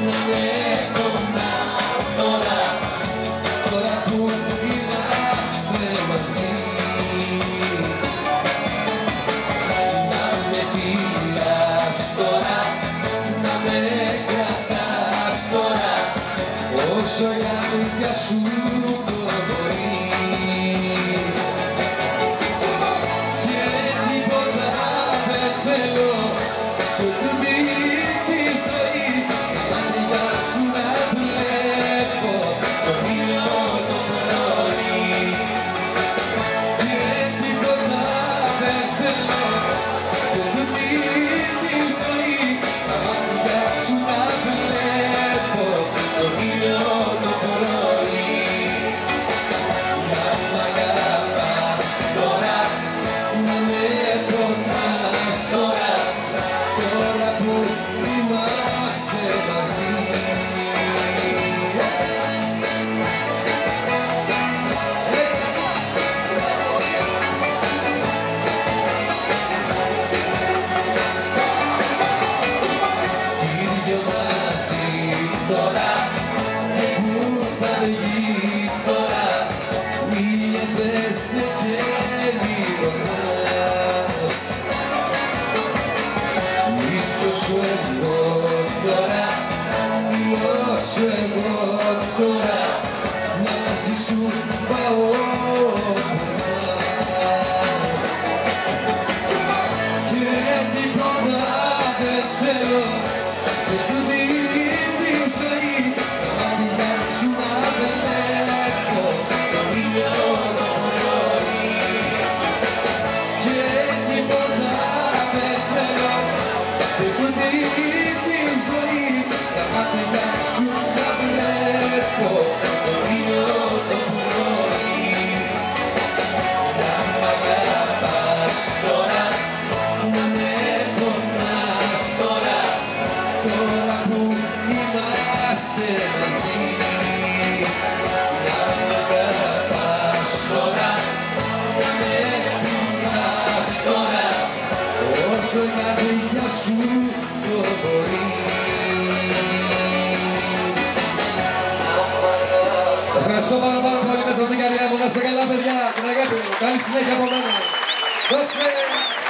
να με πονάς τώρα, τώρα που είμαστε μαζί. Να με πειράς τώρα, να με κρατάς τώρα, όσο η αλήθεια σου το μπορεί. Και τίποτα δεν θέλω σε τούτη τη ζωή, στα μάτια σου να βλέπω τον ήλιο το πρωί. Και τίποτα δεν θέλω σε τούτη τη ζωή, στα μάτια σου να βλέπω τον ήλιο το πρωί. Να μ' αγαπάς τώρα, να με πονάς τώρα, τώρα που είμαστε μαζί. Έτσι. Ίδιο μαζί τώρα, που θα βγει τώρα, μοιάζεσαι και λίγο μας. Ίσως εγώ τώρα, όσο εγώ τώρα, μαζί σου πάω μας. Και τίποτα δεν θέλω σε τούτη τη ζωή, στα μάτια σου να βλέπω τον ήλιο το πρωί. Και τίποτα δεν θέλω σε τούτη τη ζωή, στα μάτια σου να βλέπω τον ήλιο το πρωί. Να μ' αγαπάς τώρα, να με πονάς τώρα, τώρα που είμαστε μαζί. Να μ' αγαπάς τώρα, να με πονάς τώρα, όσο η καρδιά σου το μπορεί. Ευχαριστώ πάρα πολύ μέσα από την καρδιά μου. Να είστε καλά παιδιά, την αγάπη μου. Καλή συνέχεια από μένα. Δώσε!